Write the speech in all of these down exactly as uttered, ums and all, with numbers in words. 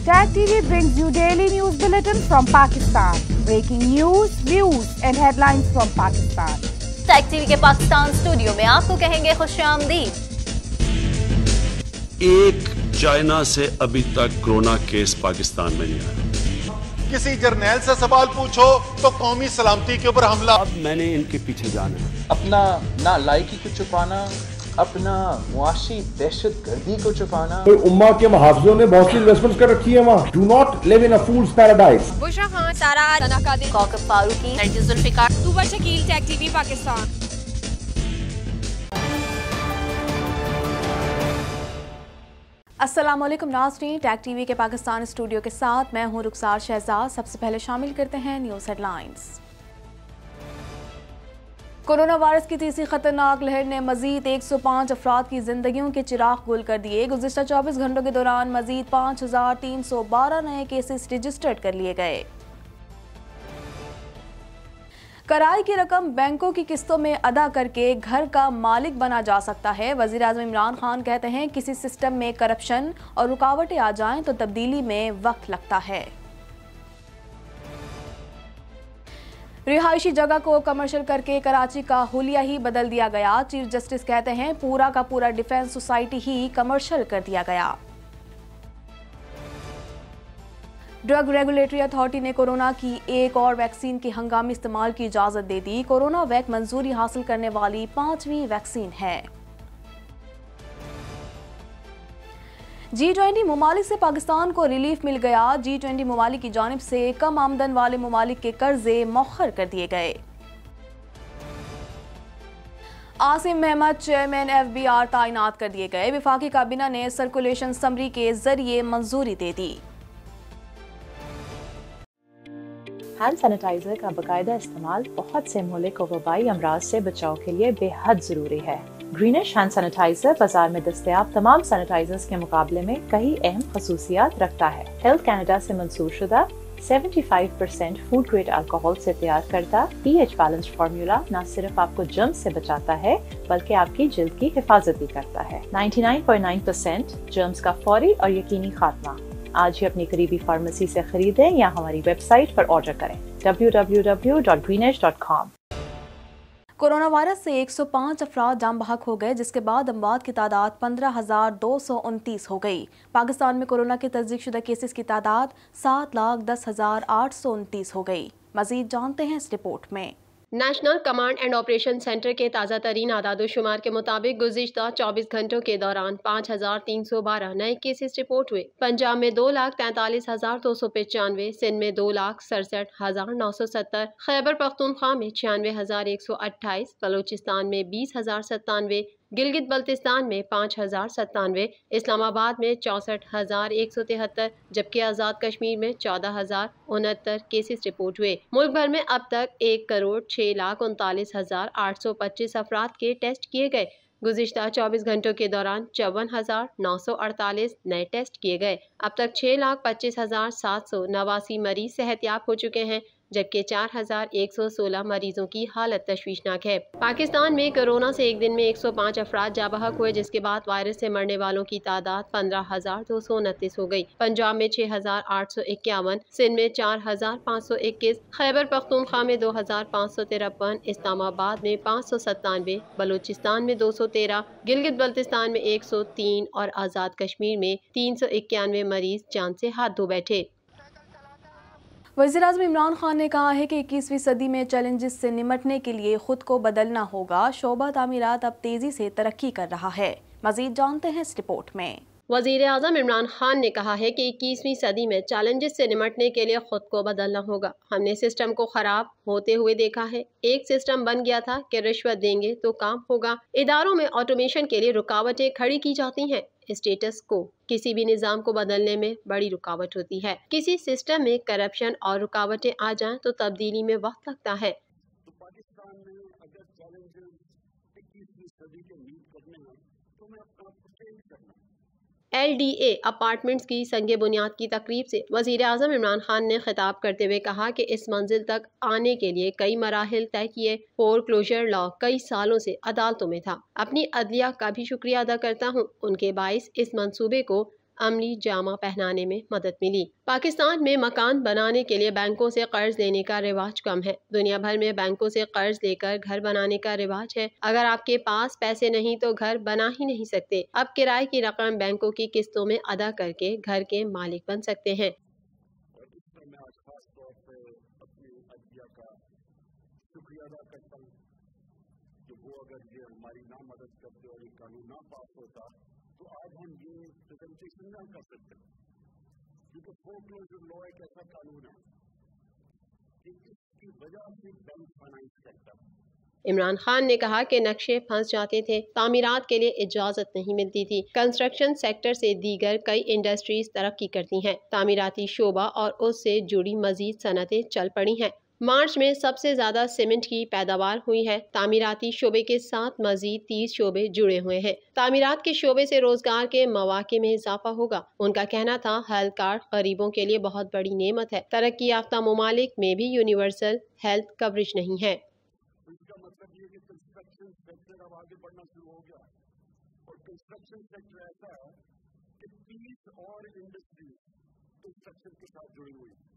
Tag T V brings you daily news bulletin from Pakistan. Breaking news, views and headlines from Pakistan. Tag TV के Pakistan studio में आपको कहेंगे खुशामदीद। एक China से अभी तक कोरोना केस पाकिस्तान में नहीं आया। किसी जर्नैल से सवाल पूछो तो कौमी सलामती के ऊपर हमला। अब मैंने इनके पीछे जाना है। अपना ना लायकी को छुपाना, अपना मुआशी दहशत गर्दी को छुपाना। तो उम्मा के मुहाफिजों ने बहुत सी इन्वेस्टमेंट्स कर रखी है वहाँ। Do not live in a fool's paradise. Bushra Khan, Sara तनाकादिर, Kaukab Farooqui, Nargis Zulfiqar, तुबर Shakeel, Tag TV Pakistan. अस्सलाम वालेकुम नाज़रीन, टैग टीवी के पाकिस्तान स्टूडियो के साथ मैं हूं रुखसार शहजाद। सबसे पहले शामिल करते हैं न्यूज़ हेडलाइंस। कोरोना वायरस की तीसरी खतरनाक लहर ने मजीद एक सौ पाँच अफराद की जिंदगियों के चिराग गुल कर दिए। गुज़िश्ता चौबीस घंटों के दौरान मजीद पाँच हजार तीन सौ बारह नए केसेस रजिस्टर्ड कर लिए गए। किराए की रकम बैंकों की किस्तों में अदा करके घर का मालिक बना जा सकता है। वज़ीर आज़म इमरान खान कहते हैं किसी सिस्टम में करप्शन और रुकावटें आ जाएं तो तब्दीली में वक्त लगता है। रिहायशी जगह को कमर्शियल करके कराची का हुलिया ही बदल दिया गया। चीफ जस्टिस कहते हैं पूरा का पूरा डिफेंस सोसाइटी ही कमर्शियल कर दिया गया। ड्रग रेगुलेटरी अथॉरिटी ने कोरोना की एक और वैक्सीन के हंगामी इस्तेमाल की इजाजत दे दी। कोरोना वैक मंजूरी हासिल करने वाली पांचवी वैक्सीन है। जी ट्वेंटी ममालिक से पाकिस्तान को रिलीफ मिल गया। जी ट्वेंटी ममालिक की जानिब से कम आमदन वाले ममालिक के कर्जे मौखर कर दिए गए। Asim Mahmood chairman F B R तैनात कर दिए गए। विफाकी काबीना ने सर्कुलेशन समरी के जरिए मंजूरी दे दी। हैंड सैनिटाइजर का बाकायदा इस्तेमाल बहुत से मुल्क को वबाई अमराज से बचाव के लिए बेहद जरूरी है। ग्रीनिश हैंड सैनिटाइजर बाजार में दस्तयाब तमाम सैनिटाइजर्स के मुकाबले में कई अहम खसूसियात रखता है। हेल्थ कैनेडा से मंसूर शुदा पचहत्तर परसेंट फूड ग्रेड अल्कोहल से तैयार करता पीएच बैलेंस्ड फार्मूला न सिर्फ आपको जर्म्स से बचाता है बल्कि आपकी जिल्द की हिफाजत भी करता है। निन्यानवे पॉइंट नौ परसेंट जर्म्स का फौरी और यकीनी खात्मा। आज ही अपनी करीबी फार्मेसी से खरीदें या हमारी वेबसाइट पर ऑर्डर करें W W W dot greenish dot com. Corona virus से एक सौ पाँच अफराद जाम बहक हो गए, जिसके बाद अमवात की तादाद पंद्रह हजार दो सौ उनतीस हो गई। पाकिस्तान में कोरोना के तस्दीक शुदा केसेस की तादाद सात लाख दस हजार आठ सौ उनतीस हो गई। मजीद जानते हैं इस रिपोर्ट में। National command and operation centre के ताज़ा तरीन आदादोशुमार के मुताबिक गुज़िश्ता चौबीस घंटों के दौरान पाँच हजार तीन सौ बारह नए केसेस रिपोर्ट हुए। पंजाब में दो लाख तैंतालीस हजार दो सौ पचानवे, सिंध में दो लाख सड़सठ हजार नौ सौ सत्तर, खैबर पख्तूनख्वा में छियानवे हजार एक सौ अट्ठाईस, बलूचिस्तान में बीस हजार सत्तानवे, गिलगित बल्तिस्तान में पाँच हजार सत्तानवे, इस्लामाबाद में चौंसठ हजार एक सौ तिहत्तर, जबकि आज़ाद कश्मीर में चौदह हजार उनहत्तर केसेस रिपोर्ट हुए। मुल्क भर में अब तक एक करोड़ छह लाख उनतालीस हजार आठ सौ पच्चीस अफराद के टेस्ट किए गए। गुज़िश्ता चौबीस घंटों के दौरान चौवन हजार नौ सौ अड़तालीस नए टेस्ट किए गए। अब तक छह लाख पच्चीस हजार सात सौ नवासी मरीज सेहतयाब हो चुके हैं, जबकि चार हजार एक सौ सोलह मरीजों की हालत तशवीशनाक है। पाकिस्तान में कोरोना से एक दिन में एक सौ पाँच अफराद जाबहक हुए, जिसके बाद वायरस से मरने वालों की तादाद पंद्रह हजार दो सौ उनतीस हो गई। पंजाब में छह हजार आठ सौ इक्यावन, सिंध में चार हजार पाँच सौ इक्कीस, खैबर पख्तूनख्वा में दो हजार पाँच सौ तिरपन, इस्लामाबाद में पाँच सौ सत्तानवे, बलूचिस्तान में दो सौ तेरह, गिलगित बल्तिस्तान में एक सौ तीन और आज़ाद कश्मीर में तीन सौ इक्यानवे मरीज जान से हाथ धो बैठे। वज़ीर आज़म इमरान खान ने कहा है कि इक्कीसवीं सदी में चैलेंजेस से निमटने के लिए खुद को बदलना होगा। शोबा तामीरात अब तेजी से तरक्की कर रहा है। मजीद जानते हैं इस रिपोर्ट में। वज़ीर आज़म इमरान खान ने कहा है कि इक्कीसवीं सदी में चैलेंजेस से निमटने के लिए खुद को बदलना होगा। हमने सिस्टम को खराब होते हुए देखा है। एक सिस्टम बन गया था कि रिश्वत देंगे तो काम होगा। इदारों में ऑटोमेशन के लिए रुकावटें खड़ी की जाती हैं। स्टेटस को किसी भी निज़ाम को बदलने में बड़ी रुकावट होती है। किसी सिस्टम में करप्शन और रुकावटें आ जाएं तो तब्दीली में वक्त लगता है। तो पाकिस्तान में अगर चैलेंजेस इक्कीसवीं सदी के मीट करने हैं तो मैं अपना चेंज करना। एल डी ए अपार्टमेंट्स की संगे बुनियाद की तकरीब से वज़ीर आज़म इमरान खान ने खिताब करते हुए कहा कि इस मंजिल तक आने के लिए कई मराहिल तय किए। फोर क्लोजर लॉ कई सालों से अदालतों में था। अपनी अदलिया का भी शुक्रिया अदा करता हूँ, उनके बाइस इस मंसूबे को अमली जामा पहनाने में मदद मिली। पाकिस्तान में मकान बनाने के लिए बैंकों से कर्ज लेने का रिवाज कम है। दुनिया भर में बैंकों से कर्ज लेकर घर बनाने का रिवाज है। अगर आपके पास पैसे नहीं तो घर बना ही नहीं सकते। अब किराए की रकम बैंकों की किस्तों में अदा करके घर के मालिक बन सकते हैं। और इस पर मैं आज खास तौर पे अपने अदलिया का शुक्रिया अदा करता हूँ कि वो अगर ये हमारी ना मदद करते और ये कानून ना पास होता तो आज हम ये प्रेजेंटेशन ना कर सकते, क्योंकि फोरक्लोजर लॉ एक ऐसा कानून है कि इसकी वजह से बैंक फाइनेंस करता है। इमरान खान ने कहा कि नक्शे फंस जाते थे, तामीरात के लिए इजाजत नहीं मिलती थी। कंस्ट्रक्शन सेक्टर से दीगर कई इंडस्ट्रीज तरक्की करती हैं। तामीराती शोबा और उससे जुड़ी मजीद सनतें चल पड़ी हैं। मार्च में सबसे ज्यादा सीमेंट की पैदावार हुई है। तामीराती शोबे के साथ मजीद तीस शोबे जुड़े हुए हैं। तामीरात के शोबे से रोजगार के मौके में इजाफा होगा। उनका कहना था हेल्थ कार्ड गरीबों के लिए बहुत बड़ी नेमत है। तरक्की याफ्ता ममालिक में भी यूनिवर्सल हेल्थ कवरेज नहीं है। इसका मतलब ये कि कंस्ट्रक्शन सेक्टर अब आगे बढ़ना शुरू हो गया और कंस्ट्रक्शन सेक्टर ऐसा है कि तीस और इंडस्ट्री कंस्ट्रक्शन के साथ जुड़ी हुई है।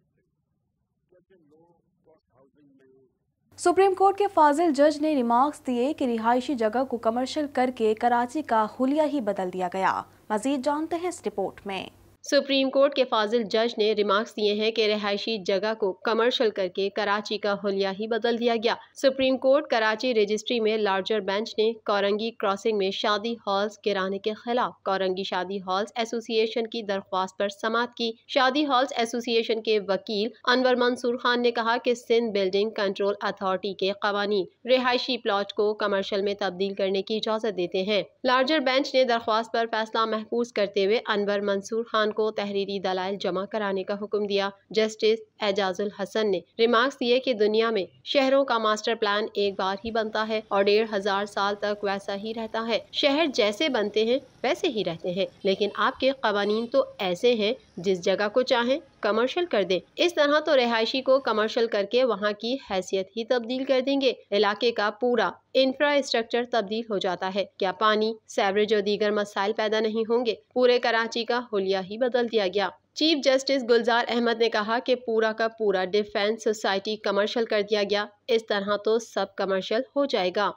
जैसे लो कॉस्ट हाउसिंग में सुप्रीम कोर्ट के फाजिल जज ने रिमार्क्स दिए कि रिहायशी जगह को कमर्शियल करके कराची का हुलिया ही बदल दिया गया। मजीद जानते हैं इस रिपोर्ट में। सुप्रीम कोर्ट के फाजिल जज ने रिमार्क्स दिए हैं कि रिहायशी जगह को कमर्शियल करके कराची का हुलिया ही बदल दिया गया। सुप्रीम कोर्ट कराची रजिस्ट्री में लार्जर बेंच ने कोरंगी क्रॉसिंग में शादी हॉल्स गिराने के खिलाफ कोरंगी शादी हॉल्स एसोसिएशन की दरख्वास्त पर समाअत की। शादी हॉल्स एसोसिएशन के वकील अनवर मंसूर खान ने कहा कि सिंध बिल्डिंग कंट्रोल अथॉरिटी के कवानीन रिहायशी प्लॉट को कमर्शियल में तब्दील करने की इजाजत देते हैं। लार्जर बेंच ने दरख्वास्त पर फैसला महफूज करते हुए अनवर मंसूर खान को तहरीरी दलाइल जमा कराने का हुक्म दिया। जस्टिस एजाजुल हसन ने रिमार्क्स दिए कि दुनिया में शहरों का मास्टर प्लान एक बार ही बनता है और डेढ़ हजार साल तक वैसा ही रहता है। शहर जैसे बनते हैं वैसे ही रहते हैं, लेकिन आपके कवानीन तो ऐसे हैं जिस जगह को चाहें कमर्शियल कर दें। इस तरह तो रिहायशी को कमर्शियल करके वहाँ की हैसियत ही तब्दील कर देंगे। इलाके का पूरा इंफ्रास्ट्रक्चर तब्दील हो जाता है। क्या पानी, सेवरेज और दीगर मसाइल पैदा नहीं होंगे? पूरे कराची का हुलिया ही बदल दिया गया। चीफ जस्टिस गुलजार अहमद ने कहा कि पूरा का पूरा डिफेंस सोसाइटी कमर्शियल कर दिया गया। इस तरह तो सब कमर्शियल हो जाएगा।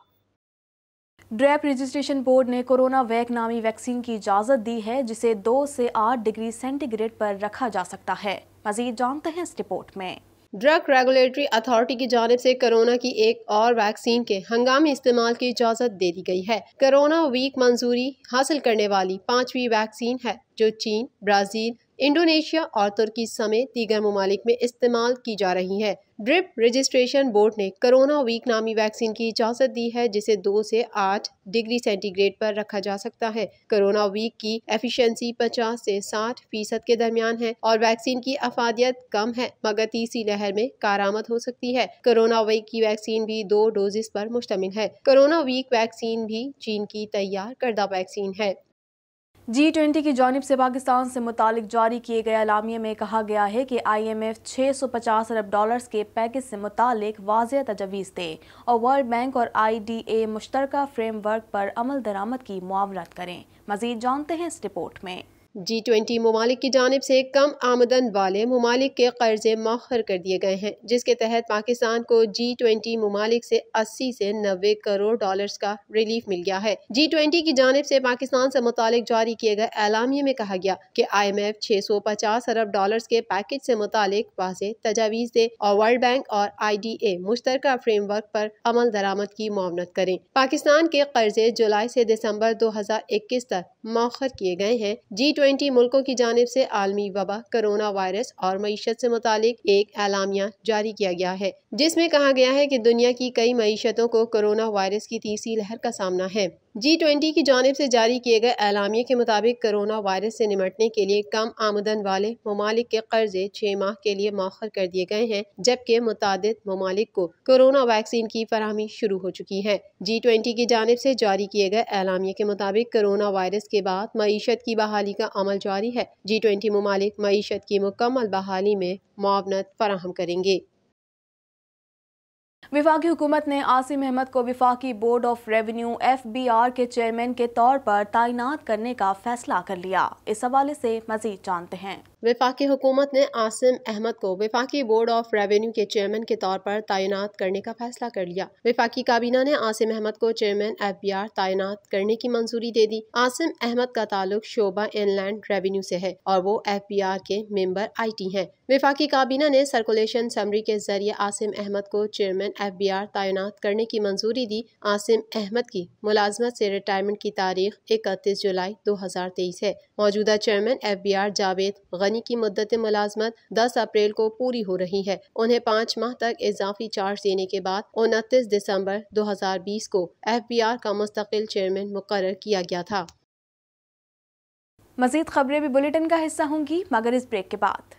ड्रैप रजिस्ट्रेशन बोर्ड ने कोरोना वैक नामी वैक्सीन की इजाज़त दी है, जिसे दो से आठ डिग्री सेंटीग्रेड पर रखा जा सकता है। मजीद जानते हैं इस रिपोर्ट में। ड्रग रेगुलेटरी अथॉरिटी की जानिब से कोरोना की एक और वैक्सीन के हंगामी इस्तेमाल की इजाज़त दे दी गई है। कोरोना वीक मंजूरी हासिल करने वाली पांचवी वैक्सीन है जो चीन, ब्राज़ील, इंडोनेशिया और तुर्की समेत दीगर ममालिक में इस्तेमाल की जा रही है। ड्रिप रजिस्ट्रेशन बोर्ड ने कोरोना वीक नामी वैक्सीन की इजाज़त दी है, जिसे दो से आठ डिग्री सेंटीग्रेड पर रखा जा सकता है। कोरोना वीक की एफिशिएंसी पचास से साठ फीसद के दरमियान है और वैक्सीन की अफादियत कम है, मगर तीसरी लहर में कारामद हो सकती है। कोरोना वीक की वैक्सीन भी दो डोजेस पर मुश्तमिल है। कोरोना वीक वैक्सीन भी चीन की तैयार करदा वैक्सीन है। जी ट्वेंटी की जानिब से पाकिस्तान से मुतालिक जारी किए गए एलामिया में कहा गया है कि आई एम एफ छः सौ पचास अरब डॉलर्स के पैकेज से मुतालिक वाज़ेह तजवीज़ दे और वर्ल्ड बैंक और आई डी ए मुश्तरका फ्रेमवर्क पर अमल दरामद की मुआवनत करें। मजीद जानते हैं इस रिपोर्ट में। जी ट्वेंटी ममालिक की जानिब से कम आमदन वाले ममालिक के कर्जे मौखर कर दिए गए हैं, जिसके तहत पाकिस्तान को जी ट्वेंटी ममालिक से अस्सी से नब्बे करोड़ डॉलर्स का रिलीफ मिल गया है। जी ट्वेंटी की जानिब से पाकिस्तान से मुतालिक जारी किए गए एलामिया में कहा गया कि आई एम एफ छः सौ पचास अरब डॉलर्स के पैकेज से मुतालिक वाज़ेह तजावीज़ दे और वर्ल्ड बैंक और आई डी ए मुश्तरका फ्रेमवर्क पर अमल दरामद की मुआवनत करें। पाकिस्तान के कर्जे जुलाई से दिसंबर दो हजार इक्कीस तक मौखर किए गए हैं। जी ट्वेंटी मुल्कों की जानिब से आलमी वबा, कोरोना वायरस और मईशत से मुतालिक एक एलामिया जारी किया गया है, जिसमें कहा गया है कि दुनिया की कई मईशतों को कोरोना वायरस की तीसरी लहर का सामना है। जी ट्वेंटी की जानिब से जारी किए गए एलामिया के मुताबिक कोरोना वायरस से निमटने के लिए कम आमदन वाले ममालिक के कर्जे छह माह के लिए मौखर कर दिए गए हैं, जबकि मुतादिद ममालिक को कोरोना वैक्सीन की फराहमी शुरू हो चुकी है। जी ट्वेंटी की जानिब से जारी किए गए एलामिया के मुताबिक कोरोना वायरस के बाद मईशत की बहाली का अमल जारी है। जी ट्वेंटी ममालिक मईशत की मुकम्मल बहाली में मुआवनत फराहम करेंगे। वफाकी हुकूमत ने आसिम अहमद को वफाकी board of revenue F B R के चेयरमैन के तौर पर तैनात करने का फैसला कर लिया। इस हवाले से मजीद जानते हैं। वफाकी हुकूमत ने आसिम अहमद को वफाकी बोर्ड ऑफ रेवेन्यू के चेयरमैन के तौर पर तैनात करने का फैसला कर लिया। वफाकी काबीना ने आसिम अहमद को चेयरमैन एफ बी आर तैनात करने की मंजूरी दे दी। आसिम अहमद का ताल्लुक शोबा इनलैंड रेवेन्यू से है और वो एफ बी आर के मेंबर आई टी हैं। वफाकी काबीना ने सर्कुलेशन समरी के जरिए आसिम अहमद को चेयरमैन एफ बी आर तैनात करने की मंजूरी दी। आसिम अहमद की मुलाजमत से रिटायरमेंट की तारीख इकतीस जुलाई दो हजार तेईस है। मौजूदा chairman F B R Javed Ghani की मुद्दत मुलाजमत दस अप्रैल को पूरी हो रही है। उन्हें पाँच माह तक इजाफी चार्ज देने के बाद उनतीस दिसंबर दो हजार बीस को एफ बी आर का मुस्तकिल चेयरमैन मुकर्रर किया गया था। मजीद खबरें भी बुलेटिन का हिस्सा होंगी, मगर इस ब्रेक के बाद।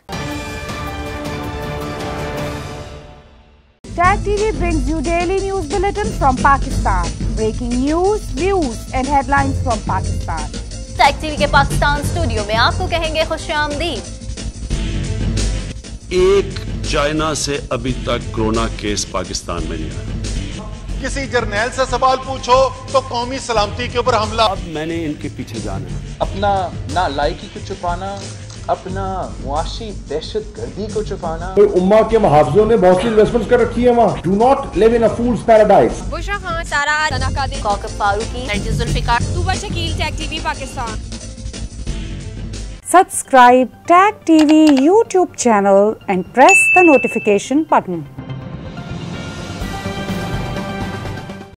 Tag T V brings you daily news bulletin from Pakistan. Breaking news, views and headlines from Pakistan. Tag TV के पाकिस्तान स्टूडियो में आपको कहेंगे खुशामदीद। एक चाइना से अभी तक कोरोना केस पाकिस्तान में नहीं आया। किसी जर्नैल से सवाल पूछो तो कौमी सलामती के ऊपर हमला। अब मैंने इनके पीछे जाना है। अपना ना लायकी को छुपाना, अपना मुआशी दहशत गर्दी को छुपाना। तो उम्मा के मुहाफिजों ने बहुत सी इन्वेस्टमेंट्स कर रखी है वहाँ। Do not live in a fool's paradise. Bushra Khan, Sara तनाकादिर, Kaukab Farooqui, Nargis Zulfiqar, तुबर Shakeel, Tag TV Pakistan. Subscribe Tag T V YouTube channel and press the notification button.